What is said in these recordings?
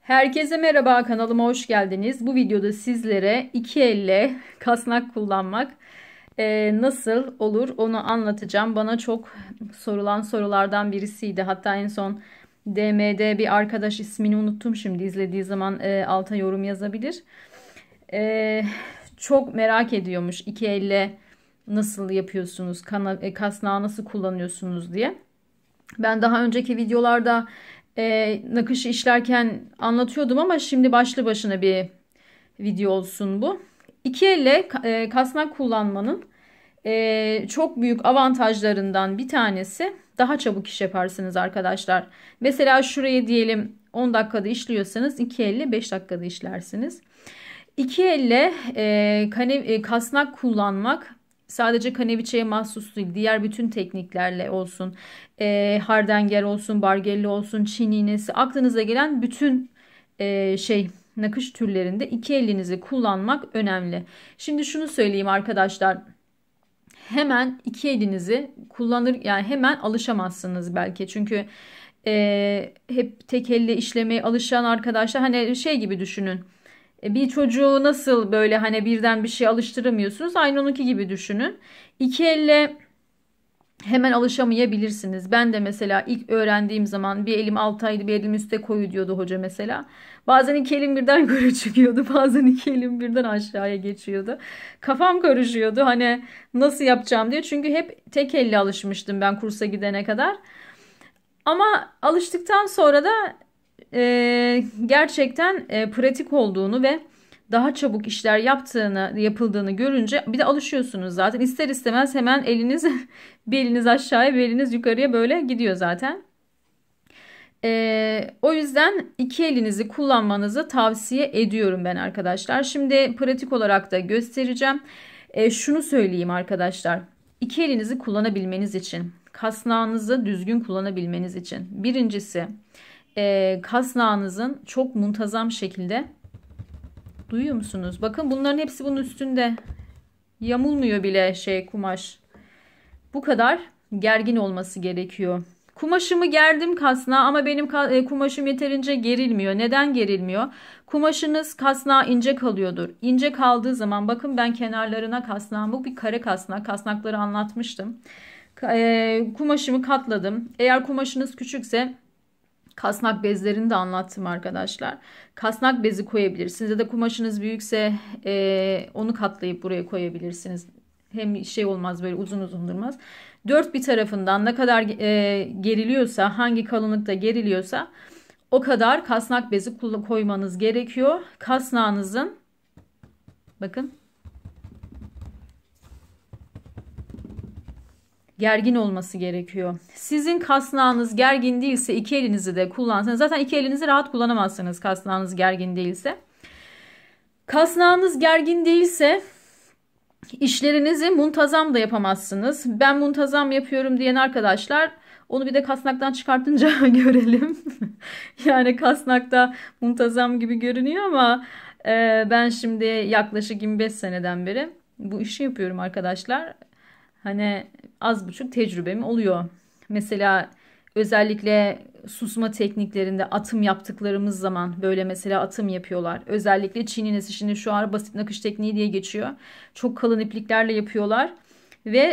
Herkese merhaba, kanalıma hoş geldiniz. Bu videoda sizlere iki elle kasnak kullanmak nasıl olur onu anlatacağım. Bana çok sorulan sorulardan birisiydi. Hatta en son DM'de bir arkadaş, ismini unuttum şimdi, izlediği zaman alta yorum yazabilir. E, Çok merak ediyormuş iki elle nasıl yapıyorsunuz, kasnağı nasıl kullanıyorsunuz diye. Ben daha önceki videolarda nakışı işlerken anlatıyordum ama şimdi başlı başına bir video olsun bu. İki elle kasnak kullanmanın çok büyük avantajlarından bir tanesi, daha çabuk iş yaparsınız arkadaşlar. Mesela şuraya diyelim 10 dakikada işliyorsanız iki elle 5 dakikada işlersiniz. İki elle kasnak kullanmak sadece kaneviçeye mahsus değil. Diğer bütün tekniklerle olsun, hardanger olsun, bargelli olsun, Çin iğnesi, aklınıza gelen bütün nakış türlerinde iki elinizi kullanmak önemli. Şimdi şunu söyleyeyim arkadaşlar. Hemen iki elinizi kullanır, yani hemen alışamazsınız belki. Çünkü hep tek elle işlemeye alışan arkadaşlar, hani şey gibi düşünün. Bir çocuğu nasıl böyle hani birden bir şey alıştıramıyorsunuz, aynı onunki gibi düşünün. İki elle hemen alışamayabilirsiniz. Ben de mesela ilk öğrendiğim zaman bir elim altaydı, bir elim üste koyu diyordu hoca mesela. Bazen iki elim birden yukarı çıkıyordu. Bazen iki elim birden aşağıya geçiyordu. Kafam karışıyordu hani nasıl yapacağım diye. Çünkü hep tek elle alışmıştım ben kursa gidene kadar. Ama alıştıktan sonra da gerçekten pratik olduğunu ve daha çabuk işler yapıldığını görünce bir de alışıyorsunuz zaten. İster istemez hemen eliniz bir eliniz aşağıya, bir eliniz yukarıya böyle gidiyor zaten. O yüzden iki elinizi kullanmanızı tavsiye ediyorum ben arkadaşlar. Şimdi pratik olarak da göstereceğim. Şunu söyleyeyim arkadaşlar. İki elinizi kullanabilmeniz için, kasnağınızı düzgün kullanabilmeniz için, birincisi kasnağınızın çok muntazam şekilde, duyuyor musunuz? Bakın bunların hepsi bunun üstünde. Yamulmuyor bile kumaş. Bu kadar gergin olması gerekiyor. Kumaşımı gerdim kasnağa ama benim kumaşım yeterince gerilmiyor. Neden gerilmiyor? Kumaşınız kasnağa ince kalıyordur. İnce kaldığı zaman, bakın ben kenarlarına kasnağım, bu bir kare kasnak. Kasnakları anlatmıştım. Kumaşımı katladım. Eğer kumaşınız küçükse kasnak bezlerini de anlattım arkadaşlar. Kasnak bezi koyabilirsiniz ya da kumaşınız büyükse onu katlayıp buraya koyabilirsiniz. Hem şey olmaz, böyle uzun uzun durmaz. Dört bir tarafından ne kadar geriliyorsa, hangi kalınlıkta geriliyorsa o kadar kasnak bezi koymanız gerekiyor. Kasnağınızın, bakın, gergin olması gerekiyor. Sizin kasnağınız gergin değilse iki elinizi de kullansanız, zaten iki elinizi rahat kullanamazsınız kasnağınız gergin değilse. Kasnağınız gergin değilse işlerinizi muntazam da yapamazsınız. Ben muntazam yapıyorum diyen arkadaşlar, onu bir de kasnaktan çıkartınca görelim. Yani kasnakta muntazam gibi görünüyor ama ben şimdi yaklaşık 25 seneden beri bu işi yapıyorum arkadaşlar. Hani az buçuk tecrübem oluyor. Mesela özellikle susma tekniklerinde atım yaptıklarımız zaman, böyle mesela atım yapıyorlar. Özellikle Çin iğnesi, şimdi şu an basit nakış tekniği diye geçiyor. Çok kalın ipliklerle yapıyorlar ve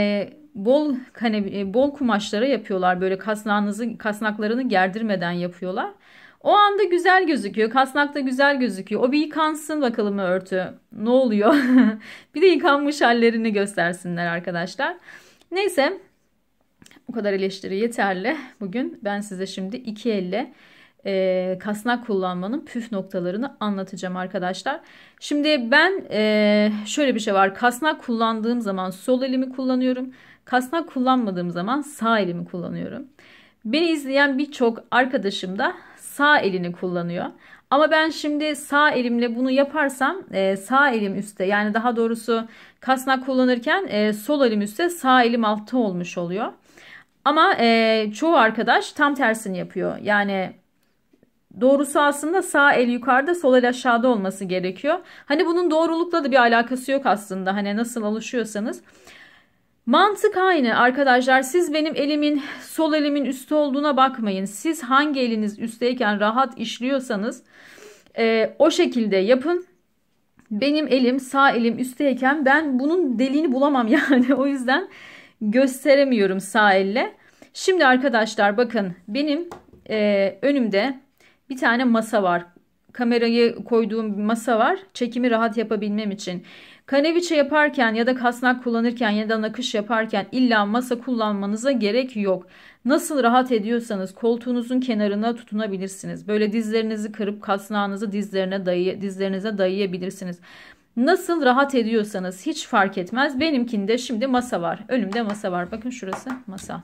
bol kumaşlara yapıyorlar. Böyle kasnaklarını gerdirmeden yapıyorlar. O anda güzel gözüküyor. Kasnak da güzel gözüküyor. O bir yıkansın bakalım örtü. Ne oluyor? Bir de yıkanmış hallerini göstersinler arkadaşlar. Neyse, bu kadar eleştiri yeterli. Bugün ben size şimdi iki elle kasnak kullanmanın püf noktalarını anlatacağım arkadaşlar. Şimdi ben şöyle bir şey var. Kasnak kullandığım zaman sol elimi kullanıyorum. Kasnak kullanmadığım zaman sağ elimi kullanıyorum. Beni izleyen birçok arkadaşım da sağ elini kullanıyor. Ama ben şimdi sağ elimle bunu yaparsam sağ elim üstte, yani daha doğrusu kasnak kullanırken sol elim üstte, sağ elim altta olmuş oluyor. Ama çoğu arkadaş tam tersini yapıyor. Yani doğrusu aslında sağ el yukarıda, sol el aşağıda olması gerekiyor. Hani bunun doğrulukla da bir alakası yok aslında. Hani nasıl alışıyorsanız. Mantık aynı arkadaşlar. Siz benim elimin sol elimin üstü olduğuna bakmayın. Siz hangi eliniz üstteyken rahat işliyorsanız o şekilde yapın. Benim elim sağ elim üstteyken ben bunun deliğini bulamam yani. O yüzden gösteremiyorum sağ elle. Şimdi arkadaşlar bakın benim önümde bir tane masa var. Kamerayı koyduğum bir masa var. Çekimi rahat yapabilmem için. Kaneviçe yaparken ya da kasnak kullanırken ya da nakış yaparken illa masa kullanmanıza gerek yok. Nasıl rahat ediyorsanız koltuğunuzun kenarına tutunabilirsiniz. Böyle dizlerinizi kırıp kasnağınızı dizlerinize dayayabilirsiniz. Nasıl rahat ediyorsanız hiç fark etmez. Benimkinde şimdi masa var. Önümde masa var. Bakın şurası masa.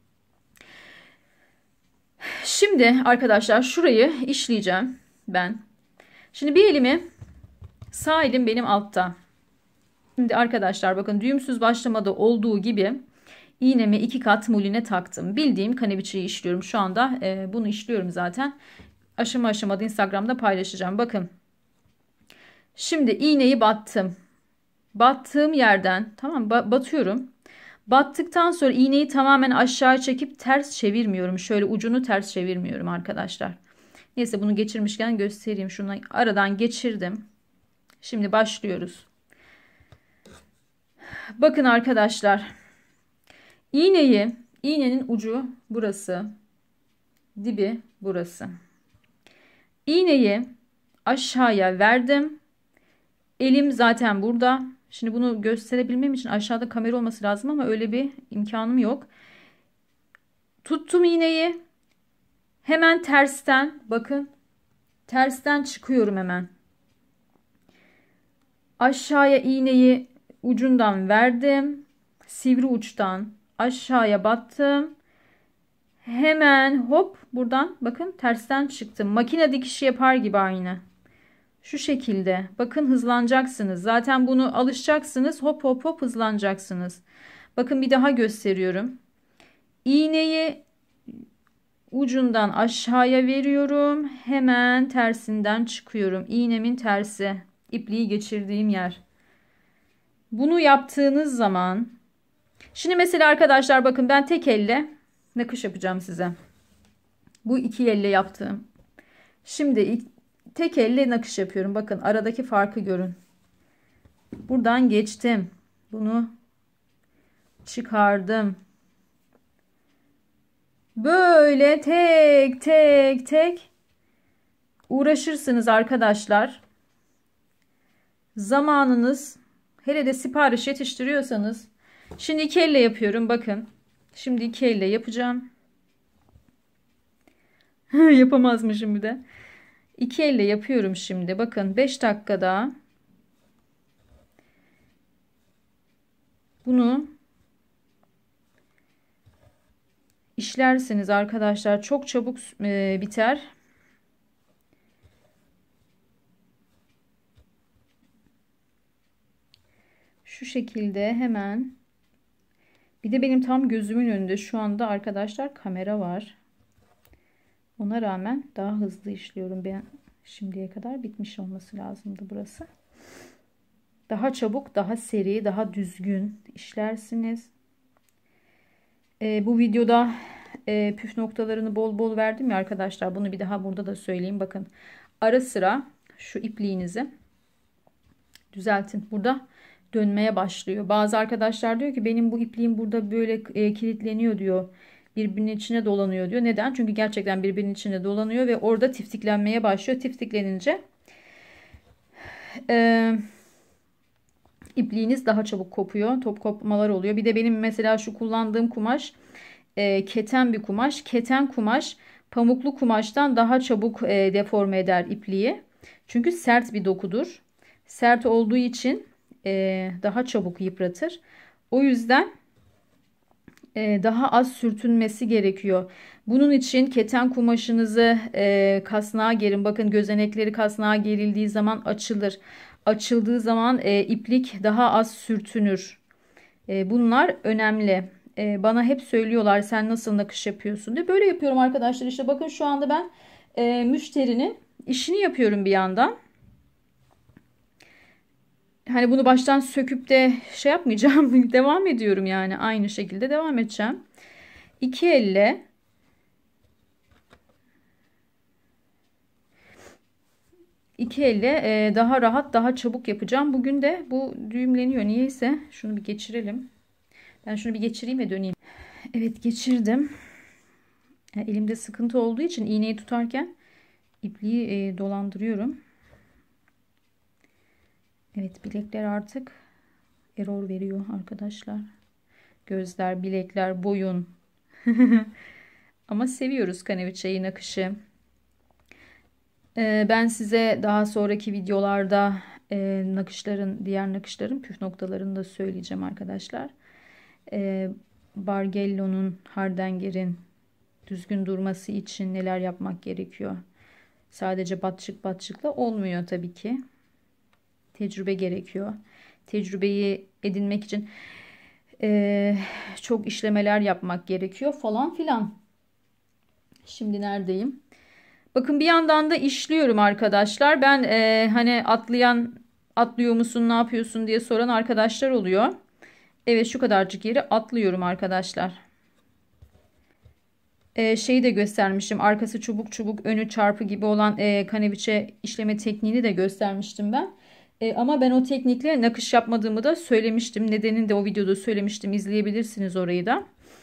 Şimdi arkadaşlar şurayı işleyeceğim ben. Şimdi bir elimi sağ elim benim altta. Şimdi arkadaşlar bakın düğümsüz başlamada olduğu gibi iğnemi 2 kat muline taktım. Bildiğim kaneviçeyi işliyorum. Şu anda bunu işliyorum zaten. Aşama aşama da Instagram'da paylaşacağım. Bakın. Şimdi iğneyi battım. Battığım yerden tamam batıyorum. Battıktan sonra iğneyi tamamen aşağı çekip ters çevirmiyorum. Şöyle ucunu ters çevirmiyorum arkadaşlar. Neyse bunu geçirmişken göstereyim. Şunu aradan geçirdim. Şimdi başlıyoruz. Bakın arkadaşlar. İğnenin ucu burası. Dibi burası. İğneyi aşağıya verdim. Elim zaten burada. Şimdi bunu gösterebilmem için aşağıda kamera olması lazım ama öyle bir imkanım yok. Tuttum iğneyi. Hemen tersten bakın. Tersten çıkıyorum hemen. Aşağıya iğneyi ucundan verdim. Sivri uçtan aşağıya battım. Hemen hop buradan bakın tersten çıktım. Makine dikişi yapar gibi aynı. Şu şekilde. Bakın hızlanacaksınız. Zaten bunu alışacaksınız. Hop hop hop hızlanacaksınız. Bakın bir daha gösteriyorum. İğneyi ucundan aşağıya veriyorum. Hemen tersinden çıkıyorum. İğnemin tersi. İpliği geçirdiğim yer. Bunu yaptığınız zaman şimdi mesela arkadaşlar bakın ben tek elle nakış yapacağım size. Bu iki elle yaptığım. Şimdi tek elle nakış yapıyorum. Bakın aradaki farkı görün. Buradan geçtim. Bunu çıkardım. Böyle tek tek tek uğraşırsınız arkadaşlar. Zamanınız hele de sipariş yetiştiriyorsanız. Şimdi iki elle yapıyorum. Bakın. Şimdi iki elle yapacağım. Yapamazmışım bir de. İki elle yapıyorum şimdi. Bakın 5 dakikada bunu işlerseniz arkadaşlar çok çabuk biter. Şu şekilde hemen. Bir de benim tam gözümün önünde şu anda arkadaşlar kamera var. Ona rağmen daha hızlı işliyorum. Ben şimdiye kadar bitmiş olması lazımdı burası. Daha çabuk, daha seri, daha düzgün işlersiniz. Bu videoda püf noktalarını bol bol verdim ya arkadaşlar. Bunu bir daha burada da söyleyeyim. Bakın ara sıra şu ipliğinizi düzeltin. Burada dönmeye başlıyor. Bazı arkadaşlar diyor ki benim bu ipliğim burada böyle kilitleniyor diyor. Birbirinin içine dolanıyor diyor. Neden? Çünkü gerçekten birbirinin içine dolanıyor ve orada tiftiklenmeye başlıyor. Tiftiklenince ipliğiniz daha çabuk kopuyor. Top kopmalar oluyor. Bir de benim mesela şu kullandığım kumaş keten bir kumaş. Keten kumaş pamuklu kumaştan daha çabuk deforme eder ipliği. Çünkü sert bir dokudur. Sert olduğu için daha çabuk yıpratır. O yüzden daha az sürtünmesi gerekiyor. Bunun için keten kumaşınızı kasnağa gerin. Bakın gözenekleri kasnağa gerildiği zaman açılır. Açıldığı zaman iplik daha az sürtünür. Bunlar önemli. Bana hep söylüyorlar sen nasıl nakış yapıyorsun diye. Böyle yapıyorum arkadaşlar. İşte bakın şu anda ben müşterinin işini yapıyorum bir yandan. hani bunu baştan söküp de şey yapmayacağım. Devam ediyorum yani. Aynı şekilde devam edeceğim. İki elle daha rahat, daha çabuk yapacağım. Bugün de bu düğümleniyor. Niyeyse şunu bir geçirelim. Ben şunu bir geçireyim ve döneyim. Evet, geçirdim. Elimde sıkıntı olduğu için iğneyi tutarken ipliği dolandırıyorum. Evet, bilekler artık error veriyor arkadaşlar. Gözler, bilekler, boyun. Ama seviyoruz kaneviçeyi, nakışı. Ben size daha sonraki videolarda diğer nakışların püf noktalarını da söyleyeceğim arkadaşlar. Bargello'nun, hardengerin düzgün durması için neler yapmak gerekiyor? Sadece batçıkla olmuyor tabii ki. Tecrübe gerekiyor. Tecrübeyi edinmek için çok işlemeler yapmak gerekiyor falan filan. Şimdi neredeyim? Bakın bir yandan da işliyorum arkadaşlar. Ben hani atlıyor musun, ne yapıyorsun diye soran arkadaşlar oluyor. Evet, şu kadarcık yeri atlıyorum arkadaşlar. Şeyi de göstermiştim. Arkası çubuk çubuk, önü çarpı gibi olan kaneviçe işleme tekniğini de göstermiştim ben. Ama ben o teknikle nakış yapmadığımı da söylemiştim. Nedenini de o videoda söylemiştim. İzleyebilirsiniz orayı da.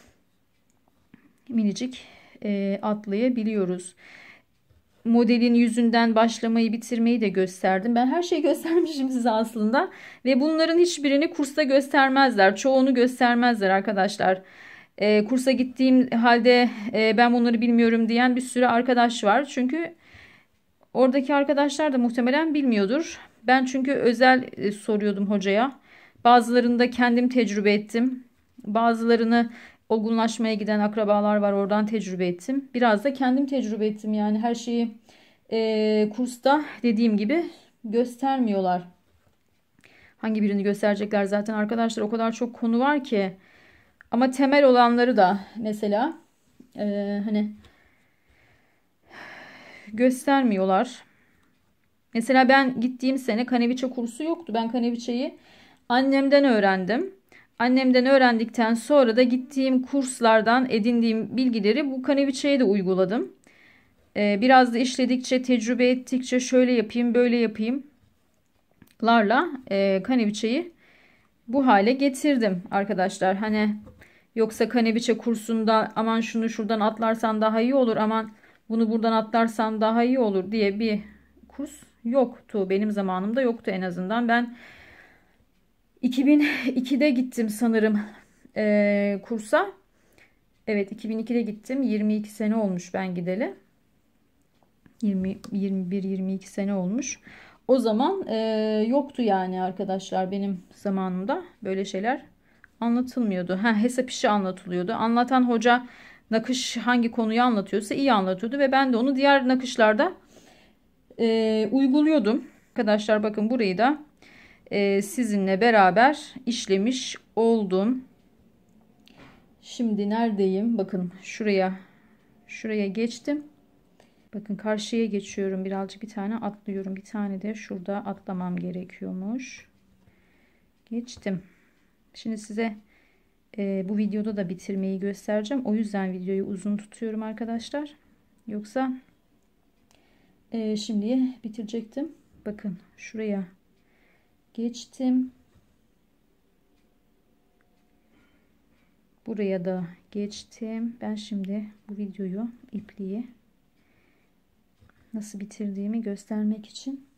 Minicik atlayabiliyoruz. Modelin yüzünden başlamayı, bitirmeyi de gösterdim. Ben her şeyi göstermişim size aslında. Ve bunların hiçbirini kursta göstermezler. Çoğunu göstermezler arkadaşlar. Kursa gittiğim halde ben bunları bilmiyorum diyen bir sürü arkadaş var. Çünkü oradaki arkadaşlar da muhtemelen bilmiyordur. Ben çünkü özel soruyordum hocaya. Bazılarını da kendim tecrübe ettim. Bazılarını olgunlaşmaya giden akrabalar var, oradan tecrübe ettim. Biraz da kendim tecrübe ettim. Yani her şeyi kursta dediğim gibi göstermiyorlar. Hangi birini gösterecekler zaten arkadaşlar, o kadar çok konu var ki. Ama temel olanları da mesela hani göstermiyorlar. Mesela ben gittiğim sene kaneviçe kursu yoktu. Ben kaneviçeyi annemden öğrendim. Annemden öğrendikten sonra da gittiğim kurslardan edindiğim bilgileri bu kaneviçeye de uyguladım. Biraz da işledikçe, tecrübe ettikçe şöyle yapayım, böyle yapayım larla kaneviçeyi bu hale getirdim arkadaşlar. Hani yoksa kaneviçe kursunda aman şunu şuradan atlarsan daha iyi olur, aman bunu buradan atlarsan daha iyi olur diye bir kurs yoktu. Benim zamanımda yoktu en azından. Ben 2002'de gittim sanırım kursa. Evet, 2002'de gittim. 22 sene olmuş ben gideli. 21-22 sene olmuş. O zaman yoktu yani arkadaşlar, benim zamanımda böyle şeyler anlatılmıyordu. Hesap işi anlatılıyordu. Anlatan hoca nakış hangi konuyu anlatıyorsa iyi anlatıyordu ve ben de onu diğer nakışlarda uyguluyordum. Arkadaşlar bakın, burayı da sizinle beraber işlemiş oldum. Şimdi neredeyim? Bakın şuraya geçtim. Bakın karşıya geçiyorum. Birazcık bir tane atlıyorum. Bir tane de şurada atlamam gerekiyormuş. Geçtim. Şimdi size bu videoda da bitirmeyi göstereceğim. O yüzden videoyu uzun tutuyorum arkadaşlar. Yoksa şimdiye bitirecektim. Bakın şuraya geçtim. Buraya da geçtim. Ben şimdi bu videoyu, ipliği nasıl bitirdiğimi göstermek için.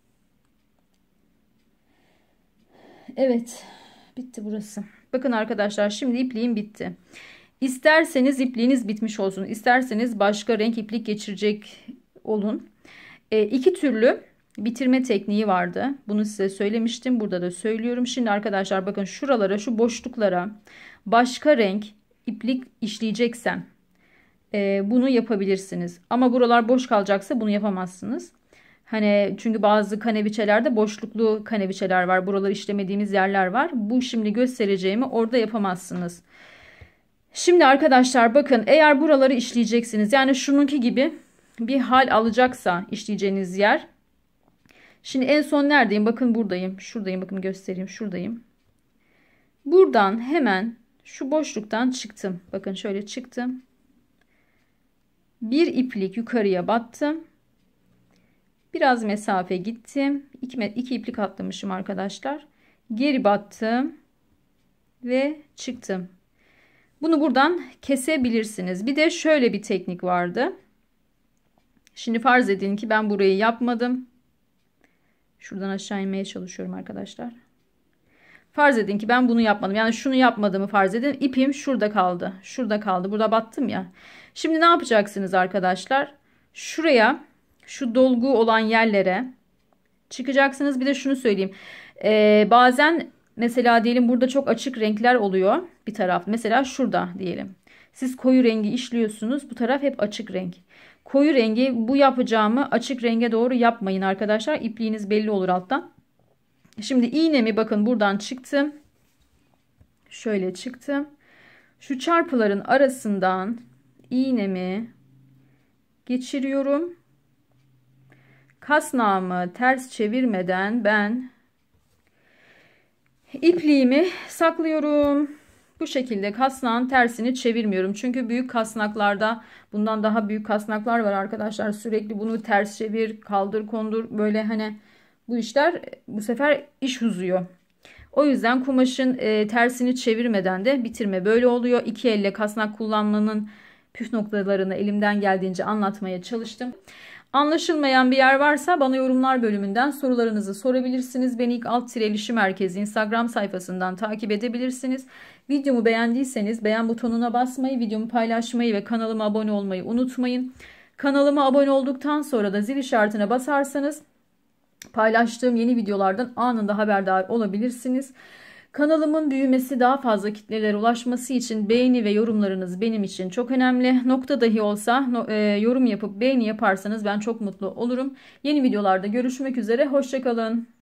Evet, bitti burası. Bakın arkadaşlar, şimdi ipliğim bitti. İsterseniz ipliğiniz bitmiş olsun, isterseniz başka renk iplik geçirecek olun. İki türlü bitirme tekniği vardı. Bunu size söylemiştim. Burada da söylüyorum. Şimdi arkadaşlar bakın, şuralara, şu boşluklara başka renk iplik işleyeceksem bunu yapabilirsiniz. Ama buralar boş kalacaksa bunu yapamazsınız. Hani çünkü bazı kaneviçelerde boşluklu kaneviçeler var. Buraları işlemediğimiz yerler var. Bu şimdi göstereceğimi orada yapamazsınız. Şimdi arkadaşlar bakın, eğer buraları işleyeceksiniz, yani şununki gibi bir hal alacaksa işleyeceğiniz yer, Şimdi en son neredeyim? Bakın buradayım. Şuradayım. Bakın göstereyim. Şuradayım. Buradan hemen şu boşluktan çıktım. Bakın şöyle çıktım. Bir iplik yukarıya battım. Biraz mesafe gittim. İki iplik atlamışım arkadaşlar. Geri battım. Ve çıktım. Bunu buradan kesebilirsiniz. Bir de şöyle bir teknik vardı. Şimdi farz edin ki ben burayı yapmadım. Şuradan aşağı inmeye çalışıyorum arkadaşlar. Farz edin ki ben bunu yapmadım. Yani şunu yapmadığımı farz edin. İpim şurada kaldı. Şurada kaldı. Burada battım ya. Şimdi ne yapacaksınız arkadaşlar? Şuraya, şu dolgu olan yerlere çıkacaksınız. Bir de şunu söyleyeyim. Bazen mesela diyelim burada çok açık renkler oluyor. Bir taraf. Mesela şurada diyelim. Siz koyu rengi işliyorsunuz. Bu taraf hep açık renk. Koyu rengi bu yapacağımı açık renge doğru yapmayın arkadaşlar. İpliğiniz belli olur alttan. Şimdi iğnemi bakın buradan çıktım. Şöyle çıktım. Şu çarpıların arasından iğnemi geçiriyorum. Kasnağımı ters çevirmeden ben ipliğimi saklıyorum. Bu şekilde kasnağın tersini çevirmiyorum. Çünkü büyük kasnaklarda bundan daha büyük kasnaklar var arkadaşlar. Sürekli bunu ters çevir, kaldır, kondur böyle hani bu işler bu sefer iş uzuyor. O yüzden kumaşın tersini çevirmeden de bitirme böyle oluyor. İki elle kasnak kullanmanın püf noktalarını elimden geldiğince anlatmaya çalıştım. Anlaşılmayan bir yer varsa bana yorumlar bölümünden sorularınızı sorabilirsiniz. Beni ilk alt tireli merkezi Instagram sayfasından takip edebilirsiniz. Videomu beğendiyseniz beğen butonuna basmayı, videomu paylaşmayı ve kanalıma abone olmayı unutmayın. Kanalıma abone olduktan sonra da zil işaretine basarsanız paylaştığım yeni videolardan anında haberdar olabilirsiniz. Kanalımın büyümesi, daha fazla kitlelere ulaşması için beğeni ve yorumlarınız benim için çok önemli. Nokta dahi olsa yorum yapıp beğeni yaparsanız ben çok mutlu olurum. Yeni videolarda görüşmek üzere. Hoşça kalın.